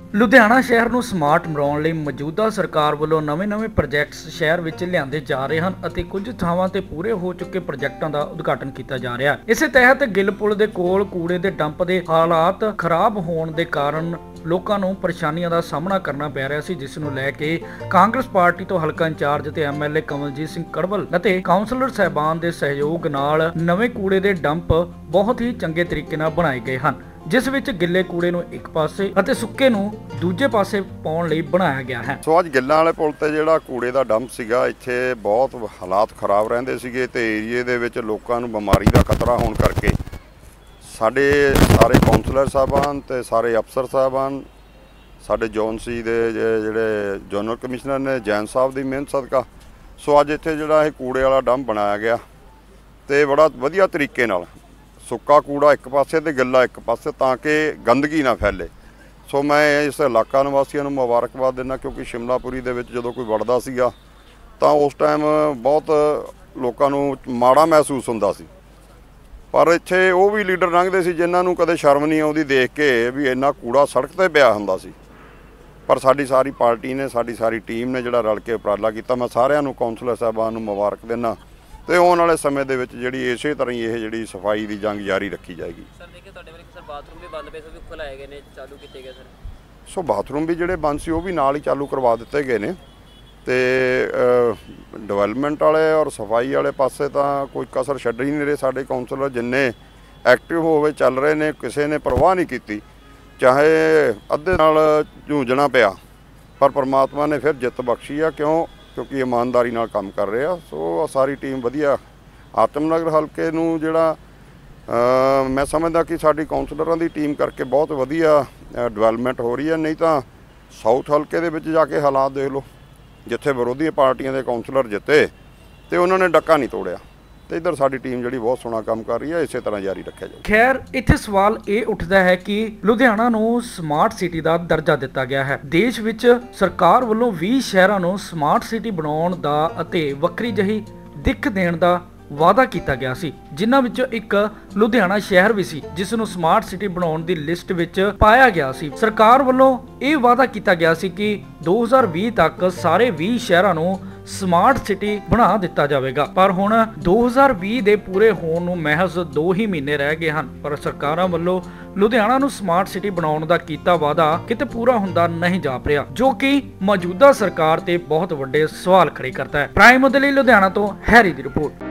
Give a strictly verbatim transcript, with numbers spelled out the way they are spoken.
ਲੁਧਿਆਣਾ ਸ਼ਹਿਰ ਨੂੰ ਸਮਾਰਟ ਬਣਾਉਣ ਲਈ ਮੌਜੂਦਾ ਸਰਕਾਰ ਵੱਲੋਂ ਨਵੇਂ-ਨਵੇਂ ਪ੍ਰੋਜੈਕਟਸ ਸ਼ਹਿਰ ਵਿੱਚ ਲਿਆਂਦੇ ਜਾ ਰਹੇ ਹਨ ਅਤੇ ਕੁਝ ਥਾਵਾਂ ਤੇ ਪੂਰੇ ਹੋ ਚੁੱਕੇ ਪ੍ਰੋਜੈਕਟਾਂ ਦਾ ਉਦਘਾਟਨ ਕੀਤਾ ਜਾ ਰਿਹਾ ਹੈ। ਇਸੇ ਤਹਿਤ ਗਿੱਲ ਪੁਲ ਦੇ ਕੋਲ ਕੂੜੇ ਦੇ ਡੰਪ ਦੇ ਹਾਲਾਤ ਖਰਾਬ ਹੋਣ ਦੇ ਕਾਰਨ ਲੋਕਾਂ ਨੂੰ ਪਰੇਸ਼ਾਨੀਆਂ ਦਾ ਸਾਹਮਣਾ ਕਰਨਾ ਪੈ ਰਿਹਾ ਸੀ, ਜਿਸ ਨੂੰ ਲੈ ਕੇ ਕਾਂਗਰਸ ਪਾਰਟੀ ਤੋਂ ਹਲਕਾ ਇੰਚਾਰਜ ਤੇ ਐਮਐਲਏ ਕਮਲਜੀਤ ਸਿੰਘ ਕੜਵਲ ਅਤੇ ਕਾਉਂਸਲਰ ਸਹਿਬਾਨ ਦੇ ਸਹਿਯੋਗ ਨਾਲ ਨਵੇਂ ਕੂੜੇ ਦੇ ਡੰਪ ਬਹੁਤ ਹੀ ਚੰਗੇ ਤਰੀਕੇ ਨਾਲ ਬਣਾਏ ਗਏ ਹਨ, ਜਿਸ ਵਿੱਚ ਗਿੱਲੇ ਕੂੜੇ ਨੂੰ ਇੱਕ ਪਾਸੇ ਅਤੇ ਸੁੱਕੇ ਨੂੰ ਦੂਜੇ ਪਾਸੇ ਪਾਉਣ ਲਈ ਬਣਾਇਆ ਗਿਆ ਹੈ। ਸੋ ਅੱਜ ਗਿੱਲਾਂ ਵਾਲੇ ਪੁਲ ਤੇ ਜਿਹੜਾ ਕੂੜੇ ਦਾ ਡੰਪ ਸੀਗਾ, ਇੱਥੇ ਬਹੁਤ ਹਾਲਾਤ ਖਰਾਬ ਰਹਿੰਦੇ ਸੀਗੇ ਤੇ ਏਰੀਏ ਦੇ ਵਿੱਚ ਲੋਕਾਂ ਨੂੰ ਬਿਮਾਰੀ ਦਾ ਖਤਰਾ ਹੋਣ ਕਰਕੇ ਸਾਡੇ ਸਾਰੇ ਕਾਉਂਸਲਰ ਸਾਹਿਬਾਨ ਤੇ ਸਾਰੇ ਅਫਸਰ ਸਾਹਿਬਾਨ, ਸਾਡੇ ਜੋਨ ਸੀ ਦੇ ਜਿਹੜੇ ਜਨਰਲ ਕਮਿਸ਼ਨਰ ਨੇ ਜੈਨ ਸਾਹਿਬ ਦੀ ਮਿਹਨਤ ਸਦਕਾ ਸੋ ਅੱਜ ਇੱਥੇ ਜਿਹੜਾ ਇਹ ਕੂੜੇ ਵਾਲਾ ਡੰਪ ਬਣਾਇਆ ਗਿਆ ਤੇ ਬੜਾ ਵਧੀਆ ਤਰੀਕੇ ਨਾਲ ਸੁੱਕਾ ਕੂੜਾ ਇੱਕ ਪਾਸੇ ਤੇ ਗਿੱਲਾ ਇੱਕ ਪਾਸੇ, ਤਾਂ ਕਿ ਗੰਦਗੀ ਨਾ ਫੈਲੇ। ਸੋ ਮੈਂ ਇਸ ਇਲਾਕਾ ਨਿਵਾਸੀਆਂ ਨੂੰ ਮੁਬਾਰਕਬਾਦ ਦਿੰਦਾ, ਕਿਉਂਕਿ ਸ਼ਿਮਲਾਪੁਰੀ ਦੇ ਵਿੱਚ ਜਦੋਂ ਕੋਈ ਵੜਦਾ ਸੀਗਾ ਤਾਂ ਉਸ ਟਾਈਮ ਬਹੁਤ ਲੋਕਾਂ ਨੂੰ ਮਾੜਾ ਮਹਿਸੂਸ ਹੁੰਦਾ ਸੀ, ਪਰ ਇੱਥੇ ਉਹ ਵੀ ਲੀਡਰ ਲੰਘਦੇ ਸੀ ਜਿਨ੍ਹਾਂ ਨੂੰ ਕਦੇ ਸ਼ਰਮ ਨਹੀਂ ਆਉਂਦੀ ਦੇਖ ਕੇ ਵੀ ਇੰਨਾ ਕੂੜਾ ਸੜਕ ਤੇ ਪਿਆ ਹੁੰਦਾ ਸੀ। ਪਰ ਸਾਡੀ ਸਾਰੀ ਪਾਰਟੀ ਨੇ, ਸਾਡੀ ਸਾਰੀ ਟੀਮ ਨੇ ਜਿਹੜਾ ਰਲ ਕੇ ਉਪਰਾਲਾ ਕੀਤਾ। ਮੈਂ ਸਾਰਿਆਂ ਨੂੰ ਕਾਉਂਸਲਰ ਸਾਹਿਬਾਨ ਨੂੰ ਮੁਬਾਰਕ ਦਿੰਦਾ ਤੇ ਆਉਣ ਵਾਲੇ ਸਮੇਂ ਦੇ ਵਿੱਚ ਜਿਹੜੀ ਇਸੇ ਤਰ੍ਹਾਂ ਹੀ ਇਹ ਜਿਹੜੀ ਸਫਾਈ ਦੀ ਜੰਗ ਜਾਰੀ ਰੱਖੀ ਜਾਏਗੀ। ਸਰ ਦੇਖਿਏ ਤੁਹਾਡੇ ਵੱਲ ਸਰ ਬਾਥਰੂਮ ਵੀ ਬੰਦ ਪਏ ਸੀ, ਉਹ ਵੀ ਖੁਲਾਏ ਗਏ ਨੇ, ਚਾਲੂ ਕੀਤੇ ਗਏ ਸਰ। ਸੋ ਬਾਥਰੂਮ ਵੀ ਜਿਹੜੇ ਬੰਦ ਸੀ ਉਹ ਵੀ ਨਾਲ ਹੀ ਚਾਲੂ ਕਰਵਾ ਦਿੱਤੇ ਗਏ ਨੇ ਤੇ ਡਿਵੈਲਪਮੈਂਟ ਵਾਲੇ ਔਰ ਸਫਾਈ ਵਾਲੇ ਪਾਸੇ ਤਾਂ ਕੋਈ ਕਸਰ ਛੱਡ ਹੀ ਨਹੀਂ ਰਹੇ। ਸਾਡੇ ਕਾਉਂਸਲਰ ਜਿੰਨੇ ਐਕਟਿਵ ਹੋਵੇ ਚੱਲ ਰਹੇ ਨੇ, ਕਿਸੇ ਨੇ ਪਰਵਾਹ ਨਹੀਂ ਕੀਤੀ, ਚਾਹੇ ਅੱਧੇ ਨਾਲ ਝੂੰਝਣਾ ਪਿਆ, ਪਰ ਪਰਮਾਤਮਾ ਨੇ ਫਿਰ ਜਿੱਤ ਬਖਸ਼ੀ ਆ। ਕਿਉਂ? ਕਿਉਂਕਿ ਇਮਾਨਦਾਰੀ ਨਾਲ ਕੰਮ ਕਰ ਰਹੇ ਆ। ਸੋ ਸਾਰੀ ਟੀਮ ਵਧੀਆ। ਆਤਮਨਗਰ ਹਲਕੇ ਨੂੰ ਜਿਹੜਾ ਮੈਂ ਸਮਝਦਾ ਕਿ ਸਾਡੀ ਕਾਉਂਸਲਰਾਂ ਦੀ ਟੀਮ ਕਰਕੇ ਬਹੁਤ ਵਧੀਆ ਡਿਵੈਲਪਮੈਂਟ ਹੋ ਰਹੀ ਹੈ। ਨਹੀਂ ਤਾਂ ਸਾਊਥ ਹਲਕੇ ਦੇ ਵਿੱਚ ਜਾ ਕੇ ਹਾਲਾਤ ਦੇਖ ਲਓ, ਜਿੱਥੇ ਵਿਰੋਧੀ ਪਾਰਟੀਆਂ ਦੇ ਕਾਉਂਸਲਰ ਜਿੱਤੇ ਤੇ ਉਹਨਾਂ ਨੇ ਡੱਕਾ ਨਹੀਂ ਤੋੜਿਆ, ਤੇ ਇੱਧਰ ਸਾਡੀ ਟੀਮ ਜਿਹੜੀ ਬਹੁਤ ਸੋਹਣਾ ਕੰਮ ਕਰ ਰਹੀ ਹੈ, ਇਸੇ ਤਰ੍ਹਾਂ ਜਾਰੀ ਰੱਖਿਆ ਜਾਊ। ਖੈਰ, ਇੱਥੇ ਸਵਾਲ ਇਹ ਉੱਠਦਾ ਹੈ ਕਿ ਲੁਧਿਆਣਾ ਨੂੰ ਸਮਾਰਟ ਸਿਟੀ ਦਾ ਦਰਜਾ ਦਿੱਤਾ ਗਿਆ ਹੈ। ਦੇਸ਼ ਵਿੱਚ ਸਰਕਾਰ ਵੱਲੋਂ ਵੀਹ ਸ਼ਹਿਰਾਂ ਨੂੰ ਸਮਾਰਟ ਸਿਟੀ ਬਣਾਉਣ ਦਾ ਅਤੇ ਵੱਖਰੀ ਜਿਹੀ ਦਿੱਖ ਦੇਣ ਦਾ ਵਾਅਦਾ ਕੀਤਾ ਗਿਆ ਸੀ, ਜਿਨ੍ਹਾਂ ਵਿੱਚੋਂ ਇੱਕ ਲੁਧਿਆਣਾ ਸ਼ਹਿਰ ਵੀ ਸੀ, ਜਿਸ ਨੂੰ ਸਮਾਰਟ ਸਿਟੀ ਬਣਾਉਣ ਦੀ ਲਿਸਟ ਵਿੱਚ ਪਾਇਆ ਗਿਆ ਸੀ। ਸਰਕਾਰ ਵੱਲੋਂ ਇਹ ਵਾਅਦਾ ਕੀਤਾ ਗਿਆ ਸੀ ਕਿ ਦੋ ਹਜ਼ਾਰ ਵੀਹ ਤੱਕ ਸਾਰੇ ਵੀਹ ਸ਼ਹਿਰਾਂ ਨੂੰ ਸਮਾਰਟ ਸਿਟੀ ਬਣਾ ਦਿੱਤਾ ਜਾਵੇਗਾ, ਪਰ ਹੁਣ ਦੋ ਹਜ਼ਾਰ ਵੀਹ ਦੇ ਪੂਰੇ ਹੋਣ ਨੂੰ ਮਹਿਜ਼ ਦੋ ਹੀ ਮਹੀਨੇ ਰਹਿ ਗਏ ਹਨ। ਪਰ ਸਰਕਾਰਾਂ ਵੱਲੋਂ ਲੁਧਿਆਣਾ ਨੂੰ ਸਮਾਰਟ ਸਿਟੀ ਬਣਾਉਣ ਦਾ ਕੀਤਾ ਵਾਅਦਾ ਕਿਤੇ ਪੂਰਾ ਹੁੰਦਾ ਨਹੀਂ ਜਾਪ ਰਿਹਾ, ਜੋ ਕਿ ਮੌਜੂਦਾ ਸਰਕਾਰ ਤੇ ਬਹੁਤ ਵੱਡੇ ਸਵਾਲ ਖੜੇ ਕਰਦਾ ਹੈ। ਪ੍ਰਾਈਮ ਦੇ ਲਈ ਲੁਧਿਆਣਾ ਤੋਂ ਹੈਰੀ ਦੀ ਰਿਪੋਰਟ।